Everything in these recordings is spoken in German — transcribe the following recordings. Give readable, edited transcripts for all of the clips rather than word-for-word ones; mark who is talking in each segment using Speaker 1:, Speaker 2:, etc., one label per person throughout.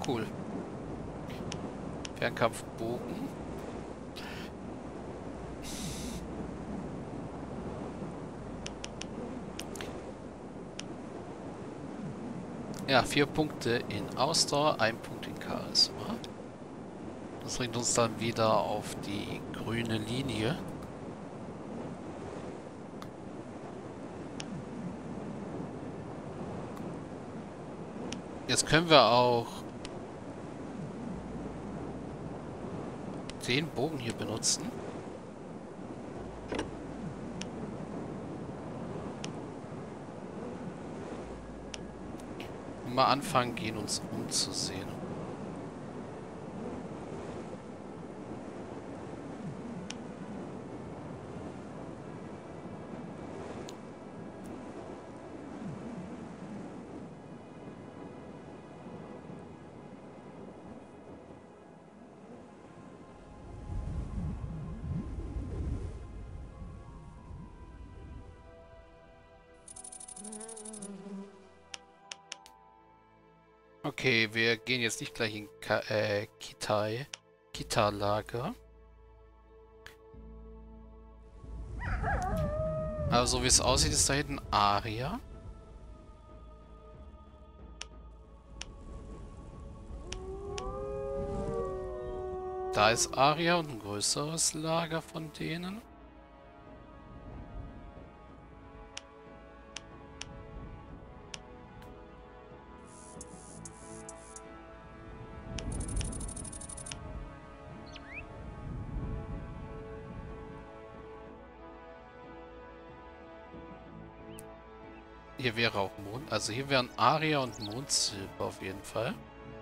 Speaker 1: cool. Fernkampfbogen. Ja, 4 Punkte in Ausdauer, 1 Punkt in Charisma. Das bringt uns dann wieder auf die grüne Linie. Jetzt können wir auch den Bogen hier benutzen. Und mal anfangen, gehen uns umzusehen. Okay, wir gehen jetzt nicht gleich in Kita-Lager. Also wie es aussieht, ist da hinten Aria. Da ist Aria und ein größeres Lager von denen. Hier wäre auch Mond. Also hier wären Aria und Mondsilber auf jeden Fall.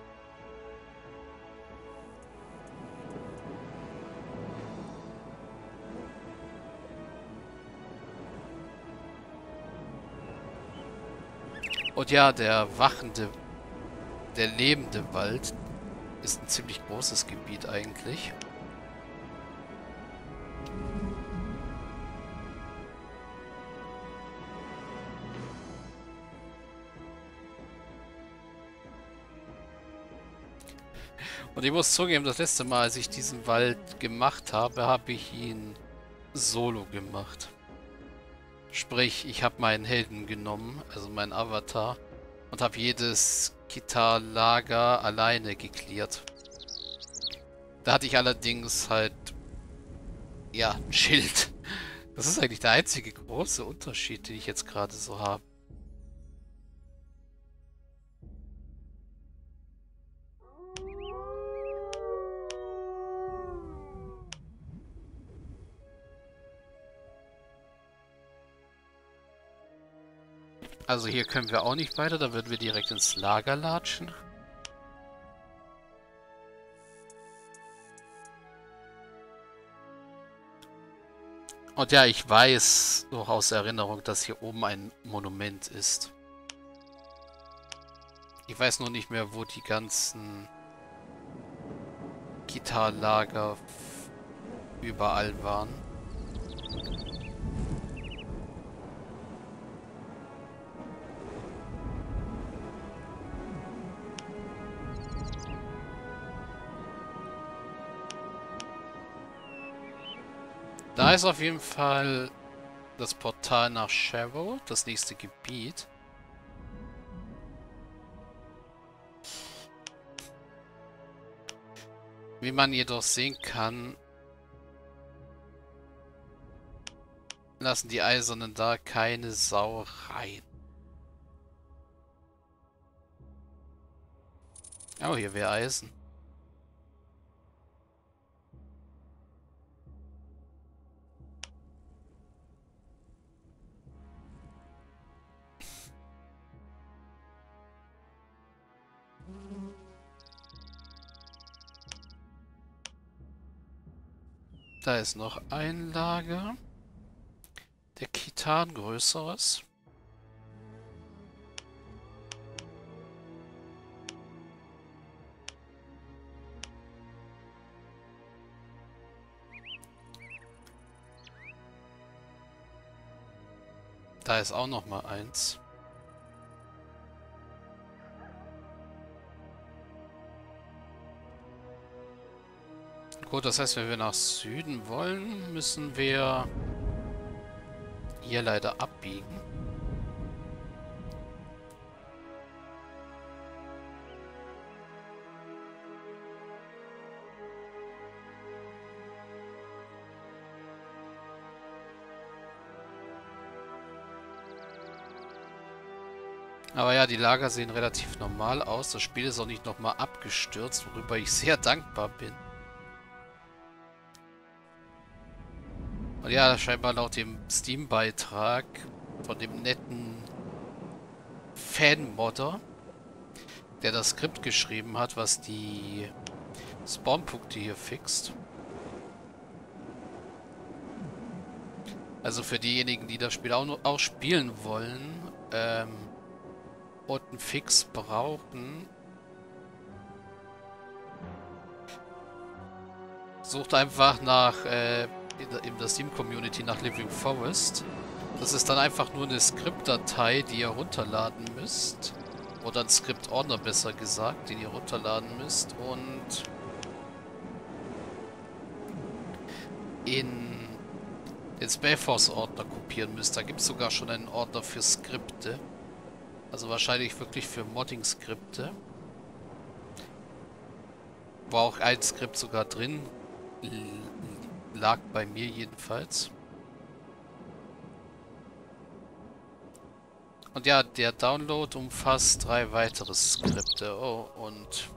Speaker 1: Und ja, der lebende Wald ist ein ziemlich großes Gebiet eigentlich. Und ich muss zugeben, das letzte Mal, als ich diesen Wald gemacht habe, habe ich ihn solo gemacht. Sprich, ich habe meinen Helden genommen, also meinen Avatar, und habe jedes Kita-Lager alleine geklärt. Da hatte ich allerdings halt, ja, ein Schild. Das ist eigentlich der einzige große Unterschied, den ich jetzt gerade so habe. Also hier können wir auch nicht weiter, da würden wir direkt ins Lager latschen. Und ja, ich weiß noch aus Erinnerung, dass hier oben ein Monument ist. Ich weiß nur nicht mehr, wo die ganzen Kita-Lager überall waren. Da ist auf jeden Fall das Portal nach Sharrow, das nächste Gebiet. Wie man jedoch sehen kann, lassen die Eisernen da keine Sau rein. Oh, hier wäre Eisen. Da ist noch ein Lager. Der Kitan, größeres. Da ist auch noch mal eins. Gut, das heißt, wenn wir nach Süden wollen, müssen wir hier leider abbiegen. Aber ja, die Lager sehen relativ normal aus. Das Spiel ist auch nicht nochmal abgestürzt, worüber ich sehr dankbar bin. Und ja, scheinbar laut dem Steam-Beitrag von dem netten Fan-Modder, der das Skript geschrieben hat, was die Spawnpunkte hier fixt. Also für diejenigen, die das Spiel auch spielen wollen, und einen Fix brauchen, sucht einfach nach in der Steam-Community nach Living Forest. Das ist dann einfach nur eine Skriptdatei, die ihr runterladen müsst. Oder ein Skript-Ordner besser gesagt, den ihr runterladen müsst und in den Spellforce-Ordner kopieren müsst. Da gibt es sogar schon einen Ordner für Skripte. Also wahrscheinlich wirklich für Modding-Skripte. War auch ein Skript sogar drin. Lag bei mir jedenfalls. Und ja, der Download umfasst 3 weitere Skripte. Oh, und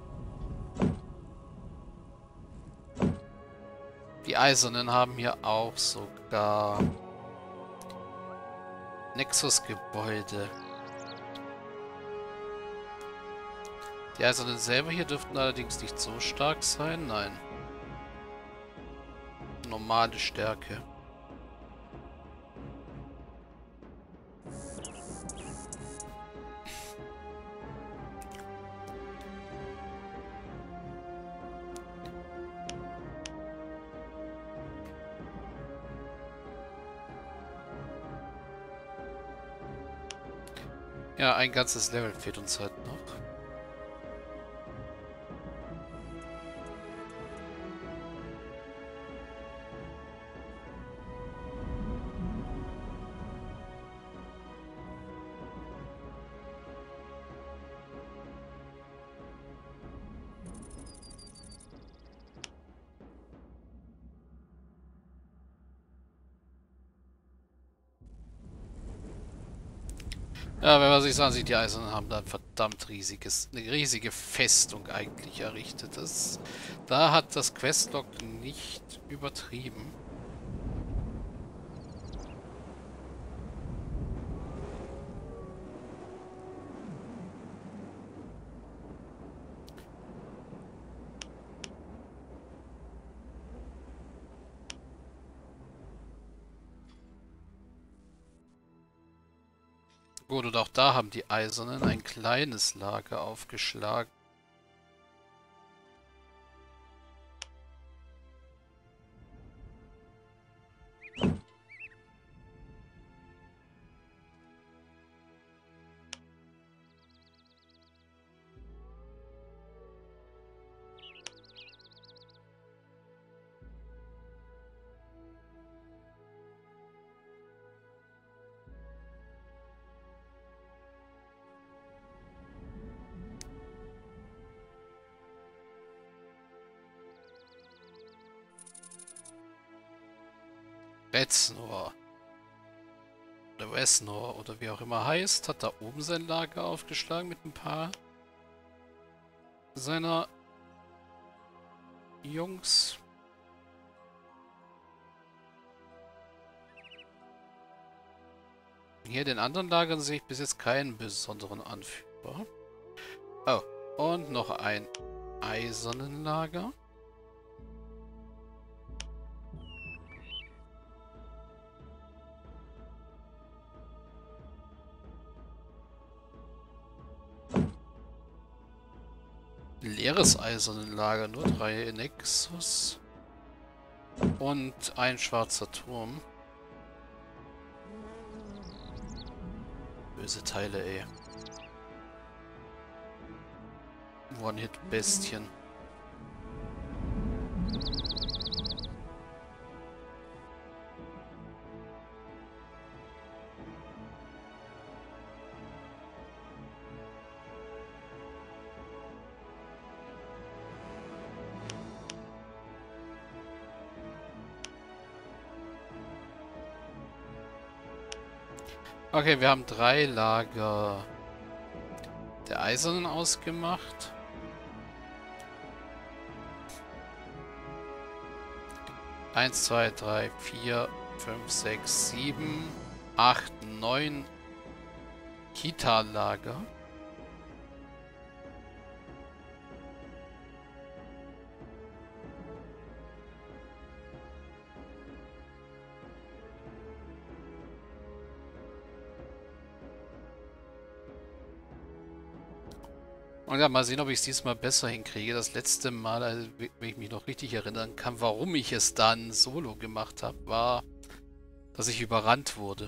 Speaker 1: die Eisernen haben hier auch sogar Nexus-Gebäude. Die Eisernen selber hier dürften allerdings nicht so stark sein. Nein. Normale Stärke. Ja, ein ganzes Level fehlt uns halt noch. Ja, wenn man sich so ansieht, die Eisernen haben da ein verdammt eine riesige Festung eigentlich errichtet. Da hat das Questlog nicht übertrieben. Gut, und auch da haben die Eisernen ein kleines Lager aufgeschlagen. Betznor oder Wesnor oder wie auch immer heißt, hat da oben sein Lager aufgeschlagen mit ein paar seiner Jungs. Hier in den anderen Lagern sehe ich bis jetzt keinen besonderen Anführer. Oh, und noch ein eisernen Lager. Leeres eisernen Lager, nur 3 Nexus. Und ein schwarzer Turm. Böse Teile, ey. One-Hit-Bestien. Okay, wir haben 3 Lager der Eisernen ausgemacht. 1, 2, 3, 4, 5, 6, 7, 8, 9 Kita-Lager. Und ja, mal sehen, ob ich es diesmal besser hinkriege. Das letzte Mal, also, wenn ich mich noch richtig erinnern kann, warum ich es dann solo gemacht habe, war, dass ich überrannt wurde.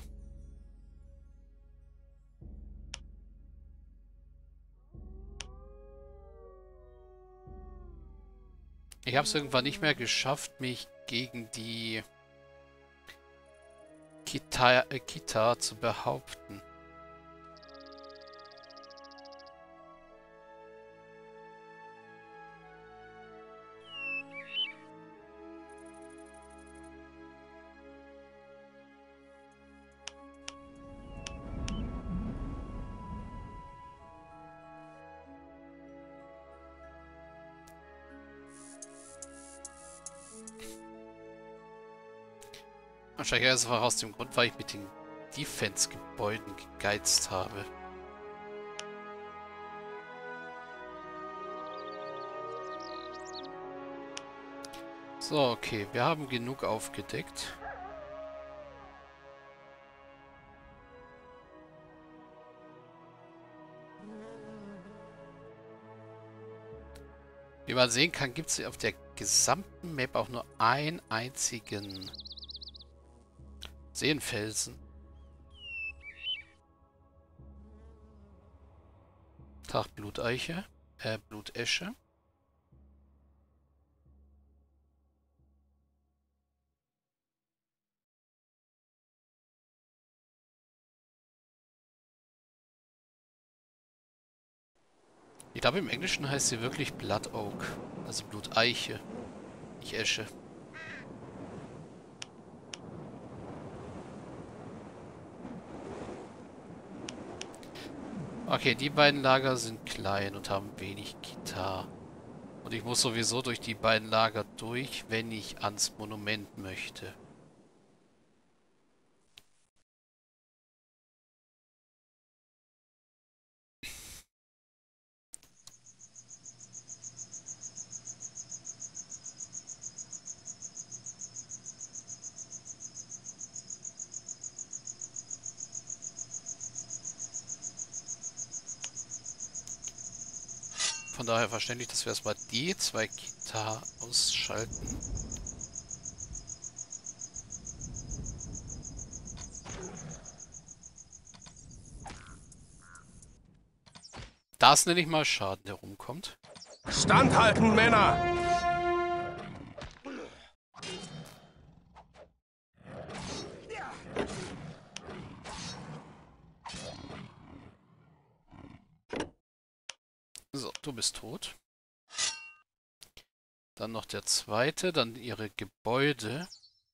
Speaker 1: Ich habe es irgendwann nicht mehr geschafft, mich gegen die Kita zu behaupten. Wahrscheinlich einfach aus dem Grund, weil ich mit den Defense-Gebäuden gegeizt habe. So, okay, wir haben genug aufgedeckt. Wie man sehen kann, gibt es auf der gesamten Map auch nur einen einzigen Seenfelsen. Tag Bluteiche, Blutesche. Ich glaube, im Englischen heißt sie wirklich Blood Oak. Also Bluteiche, nicht Esche. Okay, die beiden Lager sind klein und haben wenig Kita. Und ich muss sowieso durch die beiden Lager durch, wenn ich ans Monument möchte. Von daher verständlich, dass wir erstmal die 2 Kita ausschalten. Das nenne ich mal Schaden, der rumkommt.
Speaker 2: Standhalten, Männer!
Speaker 1: So, du bist tot. Dann noch der zweite, dann ihre Gebäude.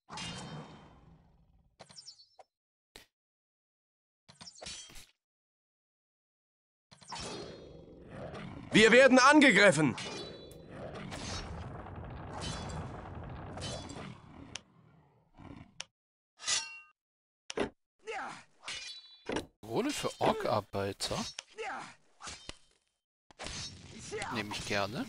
Speaker 2: Wir werden angegriffen!
Speaker 1: Rolle für Ork-Arbeiter. Nehme ich gerne.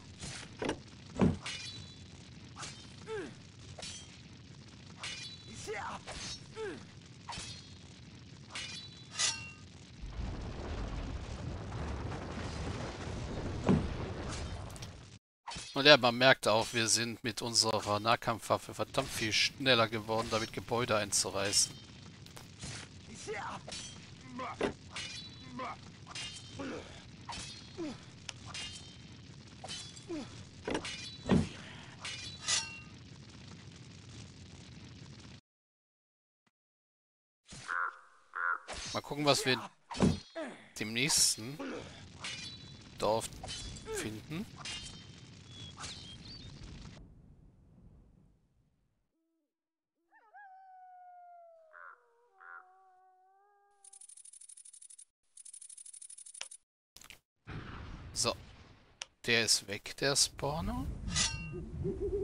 Speaker 1: Und ja, man merkt auch, wir sind mit unserer Nahkampfwaffe verdammt viel schneller geworden, damit Gebäude einzureißen. Mal gucken, was wir in dem nächsten Dorf finden. So. Der ist weg, der Spawner.